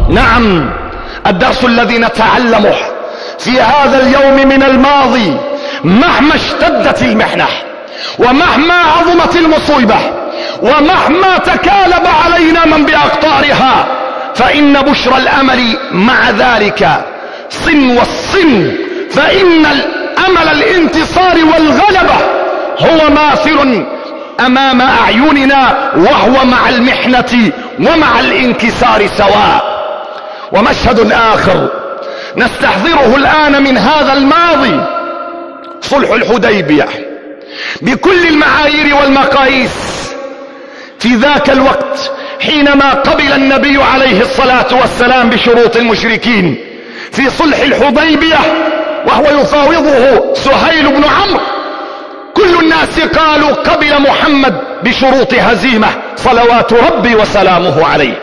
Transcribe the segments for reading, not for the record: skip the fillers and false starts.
نعم، الدرس الذي نتعلمه في هذا اليوم من الماضي: مهما اشتدت المحنة، ومهما عظمت المصيبة، ومهما تكالب علينا من بأقطارها، فإن بشرى الأمل مع ذلك صن والصن، فإن الأمل الانتصار والغلبة هو ماثل أمام أعيننا، وهو مع المحنة ومع الانكسار سواء. ومشهد آخر نستحضره الآن من هذا الماضي: صلح الحديبية بكل المعايير والمقاييس. في ذاك الوقت حينما قبل النبي عليه الصلاة والسلام بشروط المشركين في صلح الحديبية وهو يفاوضه سهيل بن عمرو، كل الناس قالوا قبل محمد بشروط هزيمة صلوات ربي وسلامه عليه،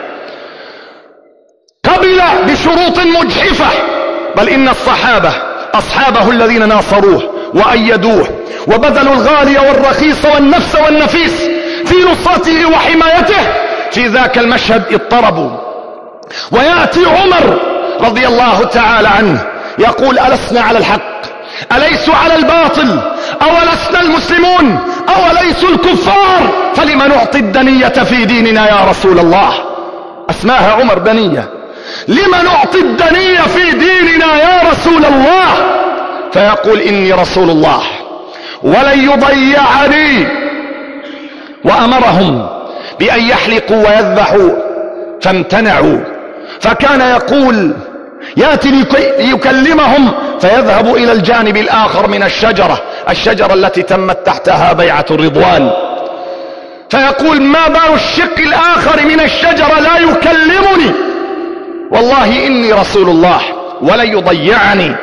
قبل بشروط مجحفة، بل إن الصحابة أصحابه الذين ناصروه وأيدوه وبذلوا الغالي والرخيص والنفس والنفيس في نصرته وحمايته، في ذاك المشهد اضطربوا. ويأتي عمر رضي الله تعالى عنه يقول: ألسنا على الحق؟ أليسوا على الباطل؟ أولسنا المسلمون؟ أوليسوا الكفار؟ فلم نعطي الدنية في ديننا يا رسول الله؟ أسماها عمر دنية. لم نعطي الدنية في ديننا يا رسول الله؟ فيقول: إني رسول الله ولن يضيعني. وأمرهم بأن يحلقوا ويذبحوا فامتنعوا، فكان يقول يأتي ليكلمهم فيذهب إلى الجانب الآخر من الشجرة التي تمت تحتها بيعة الرضوان، فيقول: ما بال الشق الآخر من الشجرة لا يكلمني؟ والله إني رسول الله ولن يضيعني.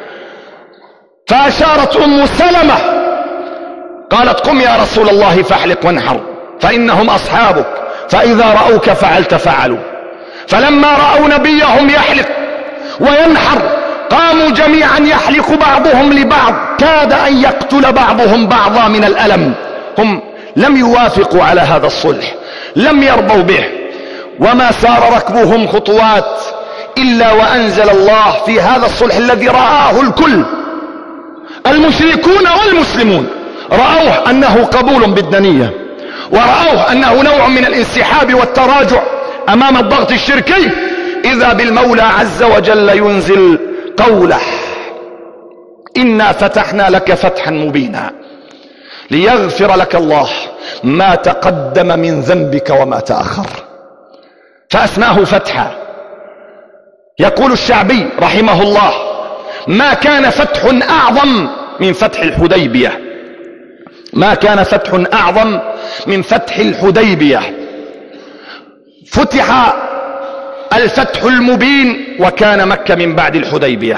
فأشارت أم سلمة قالت: قم يا رسول الله فاحلق وانحر فإنهم أصحابك، فإذا رأوك فعلت فعلوا. فلما رأوا نبيهم يحلق وينحر قاموا جميعا يحلق بعضهم لبعض، كاد أن يقتل بعضهم بعضا من الألم. هم لم يوافقوا على هذا الصلح، لم يرضوا به، وما سار ركبهم خطوات إلا وأنزل الله في هذا الصلح الذي رآه الكل، المشركون والمسلمون رأوه أنه قبول بالدنية، ورأوه أنه نوع من الانسحاب والتراجع أمام الضغط الشركي، إذا بالمولى عز وجل ينزل قوله: إنا فتحنا لك فتحا مبينا ليغفر لك الله ما تقدم من ذنبك وما تأخر. فأسماه فتحا. يقول الشعبي رحمه الله: ما كان فتح أعظم من فتح الحديبية، ما كان فتح أعظم من فتح الحديبية. فتح الفتح المبين وكان مكة من بعد الحديبية،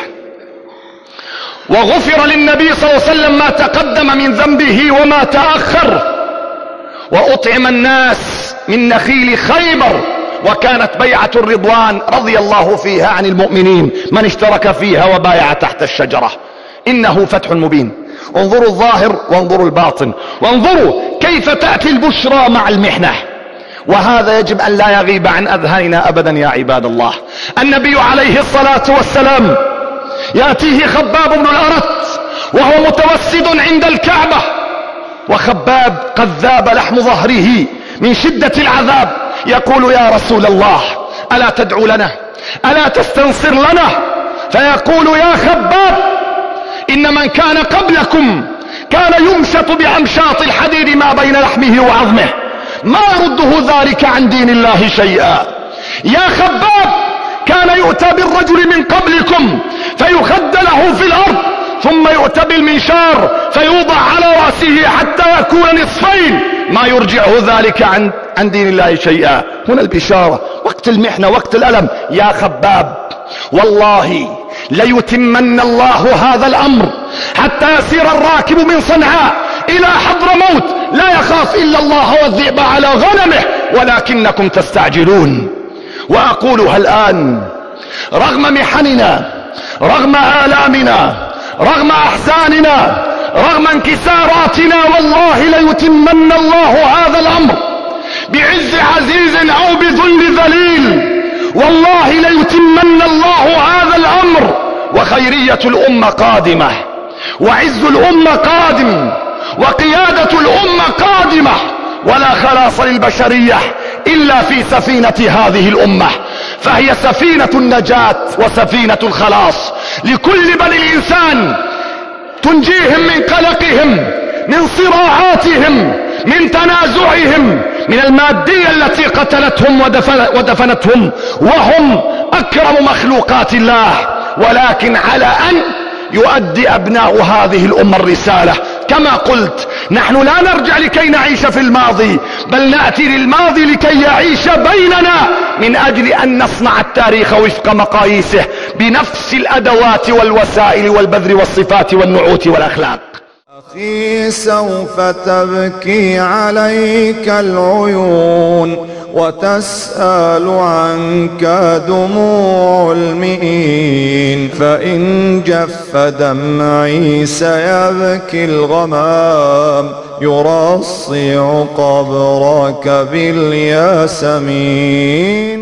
وغفر للنبي صلى الله عليه وسلم ما تقدم من ذنبه وما تأخر، وأطعم الناس من نخيل خيبر، وكانت بيعة الرضوان رضي الله فيها عن المؤمنين من اشترك فيها وبايع تحت الشجرة. إنه فتح مبين. انظروا الظاهر وانظروا الباطن، وانظروا كيف تأتي البشرى مع المحنة، وهذا يجب أن لا يغيب عن أذهاننا أبدا يا عباد الله. النبي عليه الصلاة والسلام يأتيه خباب بن الأرت وهو متوسد عند الكعبة، وخباب قد ذاب لحم ظهره من شدة العذاب، يقول: يا رسول الله ألا تدعو لنا؟ ألا تستنصر لنا؟ فيقول: يا خباب، إن من كان قبلكم كان يمشط بأمشاط الحديد ما بين لحمه وعظمه، ما يرده ذلك عن دين الله شيئا. يا خباب، كان يؤتى بالرجل من قبلكم فيخد له في الأرض، ثم يؤتى بالمنشار فيوضع على رأسه حتى يكون نصفين، ما يرجعه ذلك عن دين الله شيئا. هنا البشارة، وقت المحنة، وقت الألم. يا خباب، والله ليتمن الله هذا الأمر حتى يسير الراكب من صنعاء إلى حضرموت لا يخاف إلا الله والذئب على غنمه، ولكنكم تستعجلون. وأقولها الآن: رغم محننا، رغم آلامنا، رغم أحزاننا، رغم انكساراتنا، والله ليتمن الله هذا الأمر بعز عزيز أو بذل ذليل. والله خيرية الأمة قادمة، وعز الأمة قادم، وقيادة الأمة قادمة، ولا خلاص للبشرية إلا في سفينة هذه الأمة، فهي سفينة النجاة وسفينة الخلاص لكل بني الإنسان، تنجيهم من قلقهم، من صراعاتهم، من تنازعهم، من المادية التي قتلتهم ودفنتهم وهم أكرم مخلوقات الله. ولكن على أن يؤدي أبناء هذه الأمة الرسالة. كما قلت، نحن لا نرجع لكي نعيش في الماضي، بل نأتي للماضي لكي يعيش بيننا، من أجل أن نصنع التاريخ وفق مقاييسه بنفس الأدوات والوسائل والبذر والصفات والنعوت والأخلاق. أخي سوف تبكي عليك العيون وتسأل عنك دموع المئين، فإن جف دمعي سيبكي الغمام يرصع قبرك بالياسمين.